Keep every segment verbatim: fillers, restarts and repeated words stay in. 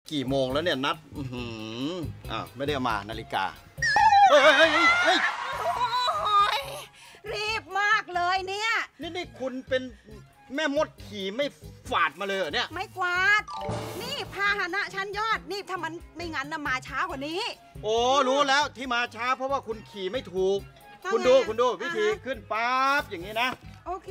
กี่โมงแล้วเนี่ยนัดอือหืออ่าไม่ได้เอามานาฬิกาเฮ้ยเฮ้ยเฮ้ยรีบมากเลยเนี่ยนี่นี่คุณเป็นแม่มดขี่ไม่ฝาดมาเลยเหรอเนี่ยไม่กวาดนี่พาหนะชั้นยอดนี่ถ้ามันไม่งั้นนะมาช้ากว่านี้โอ้รู้แล้วที่มาช้าเพราะว่าคุณขี่ไม่ถูกคุณดูคุณดูวิธีขึ้นปั๊บอย่างนี้นะโอเค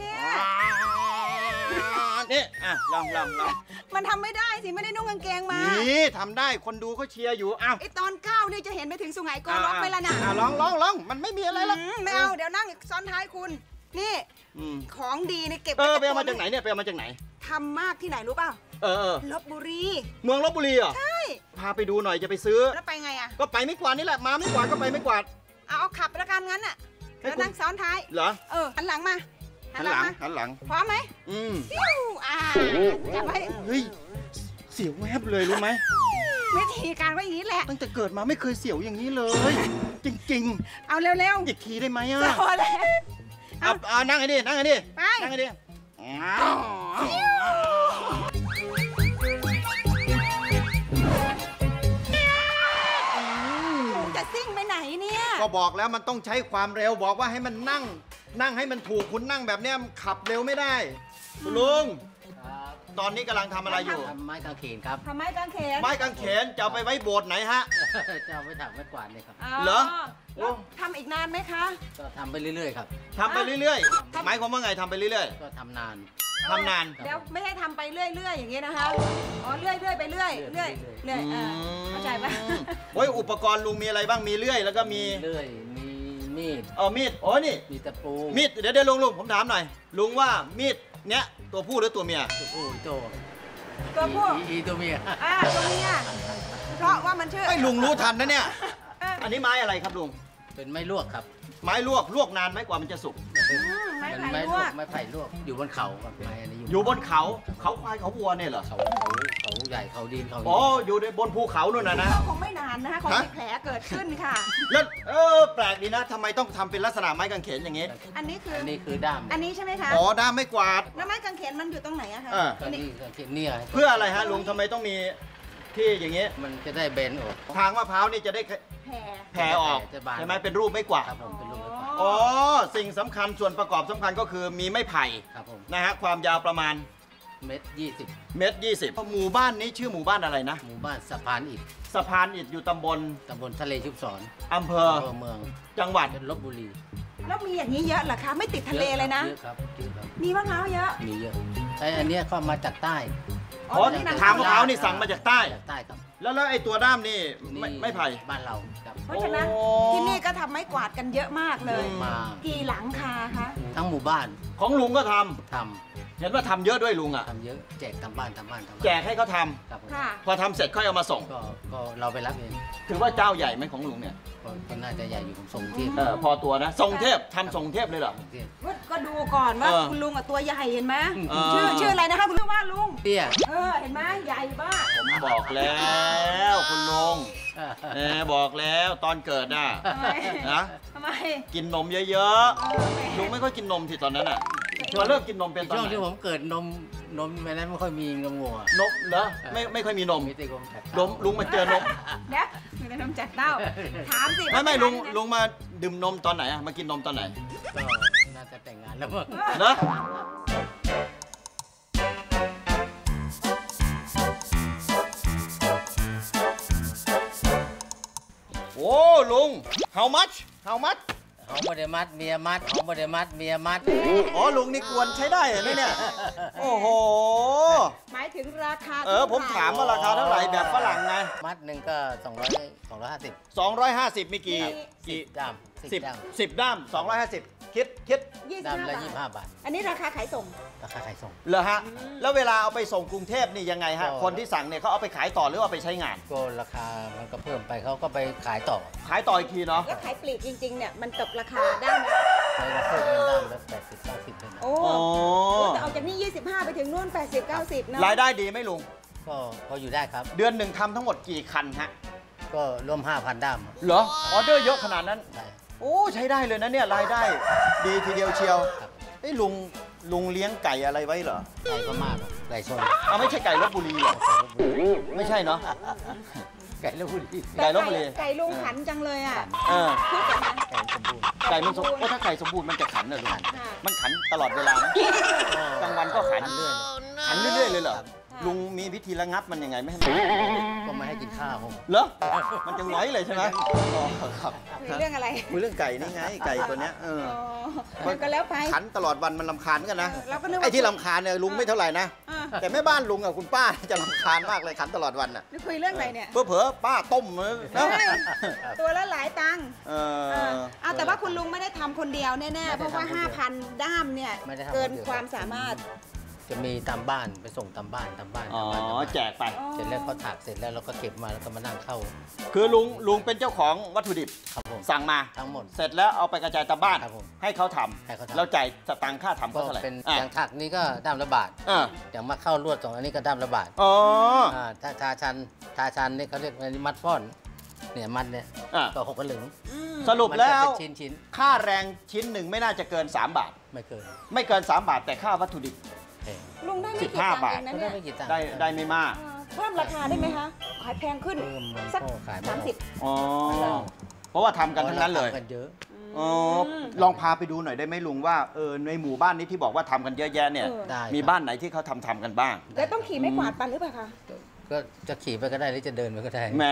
นี่อ่ะลองลองลองมันทำไม่ได้สิไม่ได้นุ่งกางเกงมานี่ทำได้คนดูเขาเชียร์อยู่อ้าวไอตอนก้าวนี่จะเห็นไปถึงสุไหงโกลกไปแล้วนะลองลองลองมันไม่มีอะไรหรอกไม่เอาเดี๋ยวนั่งซ้อนท้ายคุณนี่ของดีนี่เก็บเออไปเอามาจากไหนเนี่ยไปเอามาจากไหนทำมากที่ไหนรู้เปล่าเออลพบุรีเมืองลพบุรีเหรอใช่พาไปดูหน่อยจะไปซื้อแล้วไปไงอ่ะก็ไปไม่กวาดนี่แหละมาไม่กวาดก็ไปไม่กวาดเอาเอาขับประกันงั้นอ่ะแล้วนั่งซ้อนท้ายเหรอเออหันหลังมาหันหลังหันหลังพร้อมไหมอืมอ่าจับไว้เฮ้ยเสียวแวบเลยรู้ไหมวิธีการว่าอย่างนี้แหละตั้งแต่เกิดมาไม่เคยเสียวอย่างนี้เลยจริงๆเอาเร็วๆอีกทีได้ไหมอ่ะเอาเอานั่งไอ้ดินั่งไอ้ดิไปนั่งไอ้ดิจะซิ่งไปไหนเนี่ยก็บอกแล้วมันต้องใช้ความเร็วบอกว่าให้มันนั่งนั่งให้มันถูกคุณนั่งแบบเนี้ยขับเร็วไม่ได้คุณลุงตอนนี้กำลังทำอะไรอยู่ทำไม้กางเขนครับทำไม้กางเขนไม้กางเขนจะเอาไปไว้โบสถ์ไหนฮะจะเอาไปถักไม้กวาดเลยครับเหรอทำอีกนานไหมคะก็ทำไปเรื่อยๆครับทำไปเรื่อยๆหมายความว่าไงทำไปเรื่อยๆก็ทำนานทำนานแล้วไม่ให้ทำไปเรื่อยๆอย่างนี้นะคะอ๋อเรื่อยๆไปเรื่อยเรื่อยเรื่อยเข้าใจปะโอ้ยอุปกรณ์ลุงมีอะไรบ้างมีเลื่อยแล้วก็มีเลื่อยมีมีดอ๋อมีดโอ้นี่มีตะปูมีดเดี๋ยวเดี๋ยวลุงลุงผมถามหน่อยลุงว่ามีดเนี้ยตัวผู้หรือตัวเมียตัวผู้ตัวตัวผู้อีตัวเมียอ่าตัวเมียเพราะว่ามันชื่อไอ้ลุงรู้ทันนะเนี่ยอันนี้ไม้อะไรครับลุงเป็นไม้ลวกครับไม้ลวกลวกนานไหมกว่ามันจะสุกไม้ไผ่ลวกไม้ไผ่ลวกอยู่บนเขาครับไม้อันนี้อยู่บนเขาเขาควายเขาวัวเนี่ยเหรอเขาเขาเขาใหญ่เขาดินเขาอ๋ออยู่ในบนภูเขานู่นนะนะคงไม่นานนะคะคงมีแผลเกิดขึ้นค่ะแล้วเออแปลกดีนะทำไมต้องทำเป็นลักษณะไม้กางเขนอย่างนี้อันนี้คืออันนี้คือด้ามอันนี้ใช่ไหมคะอ๋อด้ามไม่กวาดแล้วไม้กางเขนมันอยู่ตรงไหนอะคะอันนี้กางเขนเนี่ยเพื่ออะไรฮะลุงทำไมต้องมีที่อย่างนี้มันจะได้เบนออกทางมะพร้าวนี่จะได้แผ่ออกใช่ไหมเป็นรูปไม่กวาดครับผมเป็นรูปไม่กวาดอ๋อสิ่งสำคัญส่วนประกอบสำคัญก็คือมีไม้ไผ่นะฮะความยาวประมาณเมตรยี่สิบเมตรยี่สิบหมู่บ้านนี้ชื่อหมู่บ้านอะไรนะหมู่บ้านสะพานอิฐสะพานอิฐอยู่ตำบลตำบลทะเลชุบศรอำเภอเมืองจังหวัดลพบุรีแล้วมีอย่างนี้เยอะเหรอคะไม่ติดทะเลเลยนะเยอะครับเยอะครับมีมะพร้าวเยอะมีเยอะไอ้อันนี้ก็มาจากใต้อ๋อทางมะพร้าวนี่สั่งมาจากใต้ใต้ครับแล้วแล้วไอ้ตัวด้ามนี่ไม่ไม่ไผ่บ้านเราเพราะฉะนั้นที่นี่ก็ทำไม้กวาดกันเยอะมากเลยกี่หลังคาคะทั้งหมู่บ้านของลุงก็ทำทำเห็นว่าทำเยอะด้วยลุงอ่ะทำเยอะแจกทำบ้านทำบ้านทำแจกให้เขาทำพอทำเสร็จค่อยเอามาส่งก็เราไปรับเองถือว่าเจ้าใหญ่ไหมของลุงเนี่ยก็น่าจะใหญ่อยู่ผมส่งเทพเออพอตัวนะส่งเทพทำส่งเทพเลยเหรอก็ดูก่อนว่าคุณลุงกับตัวใหญ่เห็นไหมชื่อชื่ออะไรนะคะคุณลุงว่าลุงเตี้ยเออเห็นไหมใหญ่บ้าผมบอกแล้วคุณลุงเออบอกแล้วตอนเกิดน่ะนะทำไมกินนมเยอะๆลุงไม่ค่อยกินนมทีตอนนั้นอ่ะพอเริ่มกินนมเป็นตอนไหนช่วงที่ผมเกิดนมนมในนั้นไม่ค่อยมีนมงัวนมเหรอไม่ไม่ค่อยมีนมมีแต่นมจากนมลุงมาเจอนมเดี๋ยวมีแต่นมจากเต้าถามสิไม่ไม่ลุงลุงมาดื่มนมตอนไหนอะมากินนมตอนไหนก็น่าจะแต่งงานแล้วมั้งเนอะโอ้ลุง how much how much ของบริมัดเมียมัดของบริมัดเมียมัดอ๋อลุงนี่กวนใช้ได้เหรอเนี่ยโอ้โหหมายถึงราคาเออผมถามว่าราคาเท่าไหร่แบบฝรั่งไงมัดหนึ่งก็สองร้อยสองร้อยห้าสิบสองร้อยห้าสิบมีกี่กี่ด้ามสิบสิบด้ามสองร้อยห้าสิบคิดคิดด้ามละยี่สิบห้าบาทอันนี้ราคาขายส่งราคาขายส่งเหรอฮะแล้วเวลาเอาไปส่งกรุงเทพนี่ยังไงฮะคนที่สั่งเนี่ยเขาเอาไปขายต่อหรือว่าไปใช้งานก็ราคามันก็เพิ่มไปเขาก็ไปขายต่อขายต่ออีกทีเนาะแล้วขายปลีกจริงๆเนี่ยมันตกราคาได้ไหมไปราคาเป็นด้ามละแปดสิบเก้าสิบเลยนะโอ้แต่เอาจากนี่ยี่สิบห้าไปถึงนู่นแปดสิบเก้าสิบนะรายได้ดีไหมลุงก็พออยู่ได้ครับเดือนหนึ่งทำทั้งหมดกี่คันฮะก็รวมห้าพันด้ามเหรอออเดอร์เยอะขนาดนั้นโอ้ใช้ได้เลยนะเนี่ยรายได้ดีทีเดียวเชียวไอ้ลุงลุงเลี้ยงไก่อะไรไว้เหรอไก่พม่าไก่ชนเอาไม่ใช่ไก่ลบบุรีเหรอไม่ใช่เนาะไก่ลพบุรีไก่ลบบุรีไก่ลุงขันจังเลยอ่ะเออพูดกันนะไก่สมบูรณ์ไก่มันสมโอ้ถ้าไก่สมบูรณ์มันจะขันเหรอลุงมันขันตลอดเวลาไหมกลางวันก็ขันเรื่อยขันเรื่อยๆเลยเหรอลุงมีวิธีระงับมันยังไงไม่ให้มันก็ไม่ให้กินข้าวผมเหรอมันจะหงอยเลยใช่ไหมอ๋อครับคุยเรื่องอะไรคุยเรื่องไก่นี่ไงไก่ตัวเนี้ยเอออ๋อมันก็แล้วไปขันตลอดวันมันรำคาญกันนะเราก็นึกว่าไอ้ที่รำคาญเนี่ยลุงไม่เท่าไหร่นะอ่าแต่แม่บ้านลุงกับคุณป้าจะรำคาญมากเลยขันตลอดวันน่ะนี่คุยเรื่องอะไรเนี่ยเพื่อเผลอๆป้าต้มเลยนะเฮ้ยตัวละหลายตังค์เอเอออเอาแต่ว่าคุณลุงไม่ได้ทำคนเดียวแน่ๆ เพราะว่า ห้าพัน ด้ามเนี่ย เกินความสามารถจะมีตามบ้านไปส่งตามบ้านตามบ้านอ๋อตามบ้านตามบ้านแจกไปเสร็จแล้วเขาถักเสร็จแล้วเราก็เก็บมาแล้วก็มานั่งเข้าคือลุงลุงเป็นเจ้าของวัตถุดิบครับผมสั่งมาทั้งหมดเสร็จแล้วเอาไปกระจายตามบ้านครับผมให้เขาทให้เขาำทำแล้วจ่ายสตังค่าทำก็เขาเท่าไหร่เป็นอ่ะอย่างถักนี่ก็ด้ามละบาทอ่ะอย่างมาเข้าลวดสองอันนี้ก็ด้ามละบาทอ๋ออ่าถ้าทาชันทาชันนี่เขาเรียกอันนี้มัดฟ้อนเนี่ยมัดเนี่ยอ่ะก็หกกระหลึงสรุปแล้วมันจะเป็นชิ้นชิ้นค่าแรงชิ้นหนึ่งไม่น่าจะเกิน 3 บาทๆไม่เกินไม่เกิน 3 บาทแต่ค่าวัตถุดิบแพงลุงได้ไม่สิบกี่ห้าตังค์บาทเองนะก็เนี่ได้ยไม่กี่ตังค์ได้ได้ไม่มากเออเพิ่มราคาได้ไหมคะ ขายแพงขึ้นเพิ่มมันสักก็ขายไม่สามออกสิบอ๋อ เพราะว่าทำกันทั้งนั้นเลยทำกันเยอะอ๋อลองพาไปดูหน่อยได้ไหมลุงว่าเออในหมู่บ้านนี้ที่บอกว่าทำกันเยอะแยะเนี่ยเออได้มีบ้านไหนที่เขาทำทำกันบ้างแล้วต้องขี่ไม่กวาดปันหรือเปล่าคะก็จะขี่ไปก็ได้หรือจะเดินไปก็ได้แหม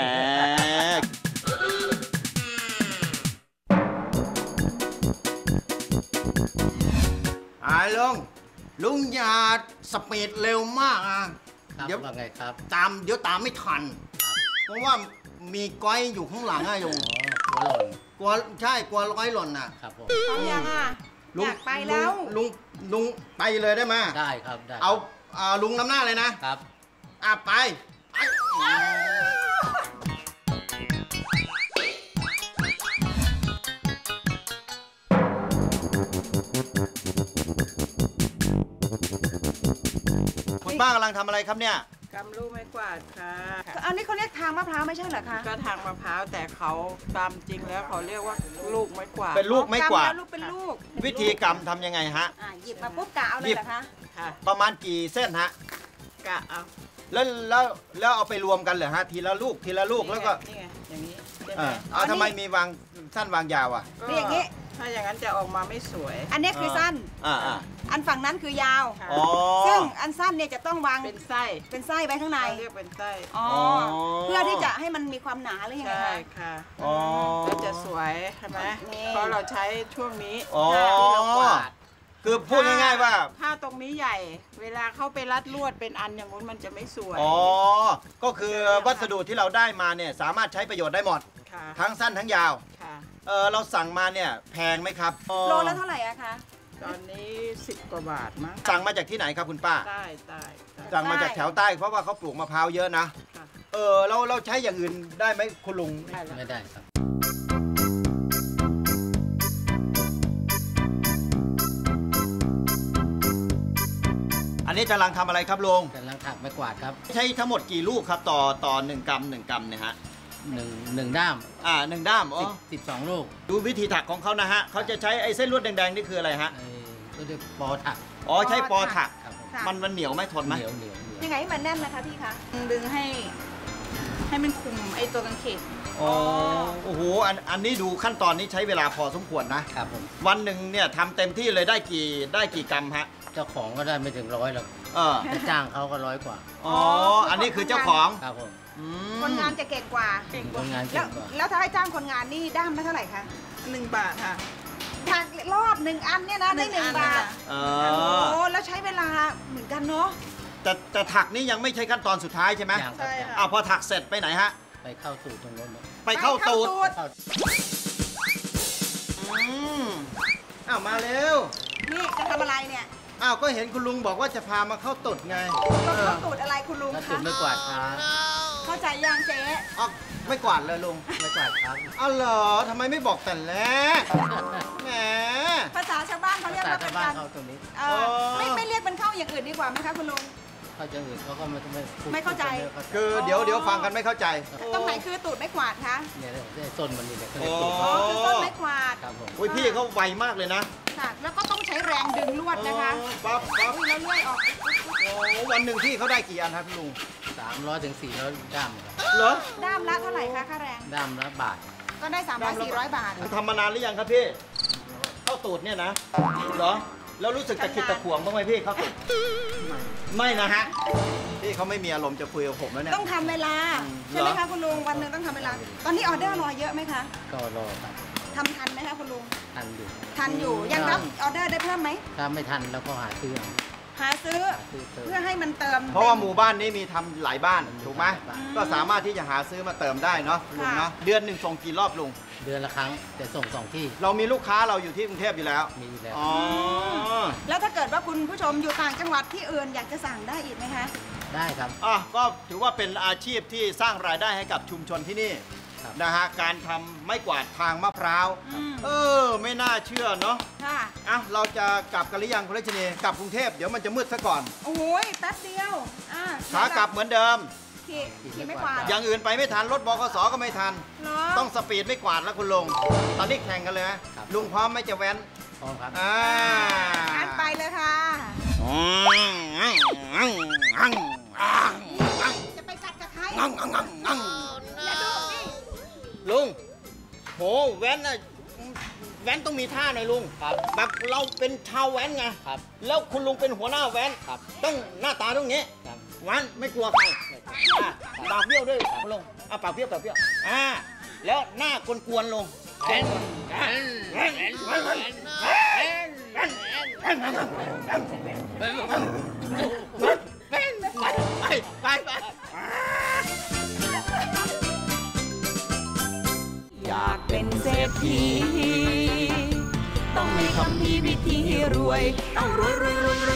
ไอ้ลุงลุงอย่าสปีดเร็วมากอ่ะครับเดี๋ยวว่าไงครับตามเดี๋ยวตามไม่ทัน เพราะว่ามีก้อยอยู่ข้างหลังอะลุงอ๋อหัวหล่นกลัวใช่กลัวร้อยหล่นน่ะครับผมพร้อมยังอ่ะลุอง ยากไปแล้วลุงลุงลุงไปเลยได้ไหมได้ครับได้เอาเอาลุงนำหน้าเลยนะครับ อ่ะไปไปคุณป้ากำลังทำอะไรครับเนี่ยกำลูกไม้กวาดค่ะอันนี้เขาเรียกทางมะพร้าวไม่ใช่เหรอคะก็ทางมะพร้าวแต่เขาตามจริงแล้วเขาเรียกว่าลูกไม้กวาดเป็นลูกไม้กวาดำแลูกเป็นลูกวิธีกรรมทำยังไงฮะอ่ะหยิบมาปุ๊บกะเอาเลหยิยบเหรอคะค่ะประมาณกี่เส้นฮะกะเอาแล้วแล้วแล้วเอาไปรวมกันเหรอฮะ ทีละลูกทีละลูกแล้วก็นี่ไงอย่างนี้ได้ไหเอมอเอาทำไมมีวางสั้นวางยาวอ่ะก็นี่อย่างนี้ถ้าอย่างนั้นจะออกมาไม่สวยอันนี้คือสั้นอ่าอ่าอันฝั่งนั้นคือยาวค่ะอ๋อซึ่งอันสั้นเนี่ยจะต้องวางเป็นไส้เป็นไส้ไว้ข้างในเขาเรียกเป็นไส้อ๋ออ๋อเพื่อที่จะให้มันมีความหนาหรือยังไงใช่คะค่ะอ๋อแล้วจะสวยใช่ไหมนี่เพราะเราใช้ช่วงนี้อ๋อที่เรากวาดคือพูดง่ายๆว่าถ้าตรงนี้ใหญ่ เวลาเข้าไปรัดลวดเป็นอันอย่างงู้นมันจะไม่สวยอ๋อ ก็คือวัสดุที่เราได้มาเนี่ยสามารถใช้ประโยชน์ได้หมดค่ะทั้งสั้นทั้งยาวค่ะเออเราสั่งมาเนี่ยแพงไหมครับโลละเท่าไหร่อะคะตอนนี้สิบกว่าบาทมั้งสั่งมาจากที่ไหนครับคุณป้าใต้ใต้ใต้สั่งมาจากแถวใต้เพราะว่าเขาปลูกมะพร้าวเยอะนะค่ะเออเราเราใช้อย่างอื่นได้ไหมคุณลุงได้แล้วไม่ได้ครับอันนี้กำลังทำอะไรครับลุงกำลังถักไม้กวาดครับใช้ทั้งหมดกี่ลูกครับต่อต่อหนึ่งกรัมหนึ่งกรัมเนี่ยฮะหนึ่งหนึ่งด้ามอ่าหนึ่งด้ามอ๋อสิบสิบสองลูกดูวิธีถักของเขานะฮะเขาจะใช้ไอ้เส้นลวดแดงๆนี่คืออะไรฮะไอ้ก็เรียกปอถักอ๋อใช้ปอถักครับผมค่ะมันมันเหนียวไหมทนไหมเหนียวเหนียวเหนียวยังไงให้มันแน่นนะคะพี่คะดึงให้ให้มันคุมไอ้ตัวกางเขนอ๋อโอ้โหอันอันนี้ดูขั้นตอนนี้ใช้เวลาพอสมควรนะครับผมวันหนึ่งเนี่ยทำเต็มที่เลยได้กี่ได้กี่กรัมฮะเจ้าของก็ได้ไม่ถึงร้อยหรอกเออไปจ้างเขาก็ร้อยกว่าอ๋ออันนี้คือเจ้าของครับผมอืมคนงานจะเก่งกว่าคนงานแล้เก่วงกว่าแล้วถ้าให้จ้างคนงานนี่ด้ามละเท่าไหร่คะหนึ่งบาทค่ะถักรอบหนึ่งอันเนี่ยนะได้หนึ่งหนึ่งอันบาทเอโอ้อแล้วใช้เวลาเหมือนกันเนาะแต่แต่ถักนี่ยังไม่ใช่ขั้นตอนสุดท้ายใช่ไหมอย่างครับใช่ค่ะอ้าวพอถักเสร็จไปไหนฮะไปเข้าสู่ตรงนู้นนะไปเข้าตูดเข้าอืมอ้าวมาเร็วนี่จะทำอะไรเนี่ยอ้าวก็เห็นคุณลุงบอกว่าจะพามาเข้าตูดไงก็เออเข้าตูดอะไรคุณลุงแล้วคะจุดไม่กวาดครับเข้าใจยังเจ๊อ้าวไม่กวาดเลยลุงไม่กวาดครับอ้าวเหรอทำไมไม่บอกแต่แรกแหมภาษาชาวบ้านเขาเรียกภาษาว่าเป็ชาน วบ้านการเขาตรงนี้เอ่อไม่ไม่เรียกเป็นเข้าอย่างอื่นดีกว่าไหมคะคุณลุงเขาจะอื่นเขาก็ไม่ไม่พูดไม่เข้าใจคือเดี๋ยวเดี๋ยวฟังกันไม่เข้าใจตรงไหนคือตูดไม่กวาดคะเนี่ยเนี่ยส้นมันนี่เนี่ยเขาเรียกอ๋ตูอดอ๋อคือต้นไม้กวาดครับผมอุ้ยพี่เขาไวมากเลยนะค่ะแล้วก็ต้องใช้แรงดึงลวดนะคะอ๋อปั๊บปั๊บอุ้ยแล้วเลื่อยออกโอ้วันหนึ่งที่เขาได้กี่อันครับพี่ลุงสามร้อยถึงสี่ร้อยด้ามครับเหรอด้ามละเท่าไหร่คะค่าแรงด้ามละบาทก็ได้สามร้อยสี่ร้อยบาททำมานานหรือยังครับพี่ข้าวตูดเนี่ยนะเหรอแล้วรู้สึกตะขิดตะขวงบ้างไหมพี่ข้าวตูดไม่นะฮะพี่เขาไม่มีอารมณ์จะคุยกับผมแล้วเนี่ยต้องทำเวลาอืมใช่ไหมเหรคะอคุณลุงวันหนึ่งต้องทำเวลา ตอนนี้ออเดอร์รอเยอะไหมคะก็รอครับทำทันไหมคะคุณลุงทันอยู่ทันอยู่ยังรับออเดอร์ได้เพิ่มไหมถ้าไม่ทันเราก็หาซื้อเอาหาซื้อหาซื้อเติมเพื่อให้มันเติมเพราะว่าหมู่บ้านนี้มีทำหลายบ้านถูกไหมอืมก็สามารถที่จะหาซื้อมาเติมได้เนาะลุงเนาะเดือนหนึ่งส่งกี่รอบลุงเดือนละครั้งแต่ส่งสองที่เรามีลูกค้าเราอยู่ที่กรุงเทพอยู่แล้วมีอยู่แล้วอ๋อแล้วถ้าเกิดว่าคุณผู้ชมอยู่ต่างจังหวัดที่อื่นอยากจะสั่งได้อีกไหมคะได้ครับอ่ะก็ถือว่าเป็นอาชีพที่สร้างรายได้ให้กับชุมชนที่นี่ครับนะฮะการทำไม้กวาดทางมะพร้าวอืมเออไม่น่าเชื่อเนาะค่ะอ่ะเราจะกลับกันหรือยังคุณรัชนีกลับกรุงเทพเดี๋ยวมันจะมืดซะก่อนโอ้ยแป๊บเดียวอ่าขากลับเหมือนเดิมขี่ขี่ไม่กวาดอย่างอื่นไปไม่ทันรถบกสก็ไม่ทันเหรอต้องสปีดไม่กวาดแล้วคุณลุงตอนนี้แข่งกันเลยไหมครับลุงพร้อมไหมจะแว้นพร้อมครับอ่างั้นไปเลยค่ะ จะไปกัดกับใครอย่าดูนี่ลุงโหแว้นน่ะแว้นต้องมีท่าหน่อยลุงครับแบบเราเป็นชาวแว้นไงครับแล้วคุณลุงเป็นหัวหน้าแว้นครับต้องหน้าตาตรงนี้ครับแว้นไม่กลัวใครอ่ะปากเบี้ยวด้วยคุณลุงอ่ะปากเบี้ยวปากเบี้ยวอ่าแล้วหน้ากวนๆลุงแว้นแว้นแว้นแว้นแว้นแว้นแว้นแว้นไปไปไปอยากเป็นเศรษฐีต้องมีคำพีวิธีรวย ต้องรวยรวยรวยรวย